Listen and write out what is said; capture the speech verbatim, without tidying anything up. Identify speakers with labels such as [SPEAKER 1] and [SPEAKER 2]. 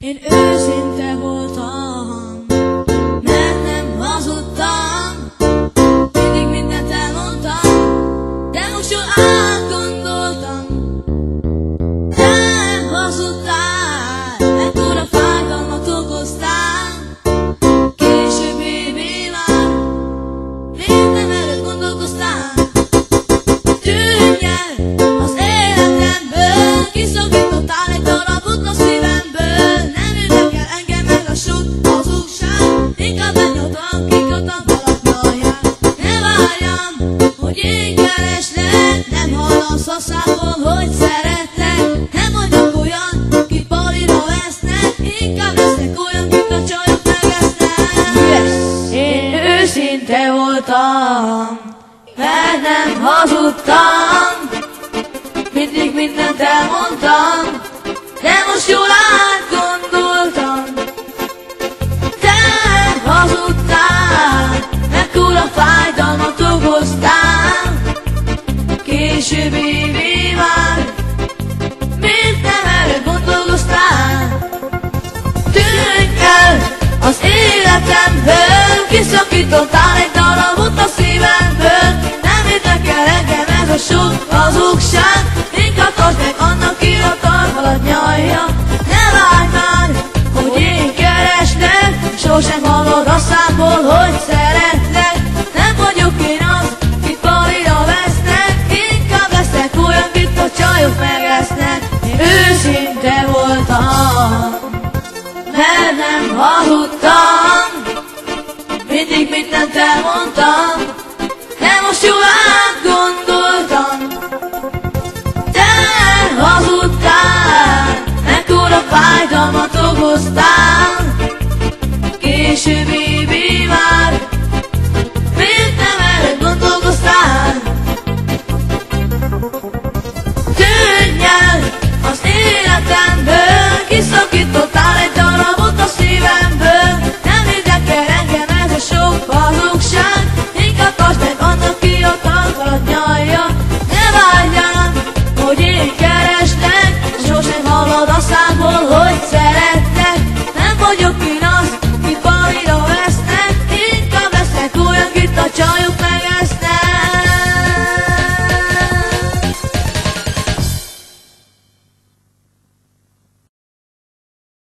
[SPEAKER 1] Én őszinte voltam, mert nem hazudtam. Mindig mindent elmondtam, de most jól átgondoltam. Nem hazudtál, mekkora fájdalmat okoztál. Később évi már, miért nem előtt gondolkoztál? Tűnj el az életemből, kiszakítottál egy darabot a szívemből. Nem érdekel engem meg a sok hazugság, inkább lenyomtam, kikötöm valaknyaját. Ne várjam, hogy én kereslek, nem hallasz a számból, hogy szeretlek. Nem vagyok olyan, kit balira vesznek, inkább lesznek olyan, kit a csajok megesznek. Yes. Én őszinte voltam, mert nem hazudtam. Mindig mindent elmondtam, de most jól átgondoltam. Te hazudtál, mekkora fájdalmat okoztál. Később évi már, miért nem erre gondolkoztál? Tűnj el az életemből, kiszakítottál egy darabot a szívemből. Nem érdekel engem ez a sok hazugság, inkább tartsd meg annak ki a tartalat nyalja. Ne várj már, hogy én kereslek, sosem hallod a számból, hogy szeretlek. Nem vagyok én az, kit balira vesznek, inkább lesznek olyan, kit a csajok megesznek. Én őszinte voltam, mert nem hazudtam. Mindig mindent elmondtam,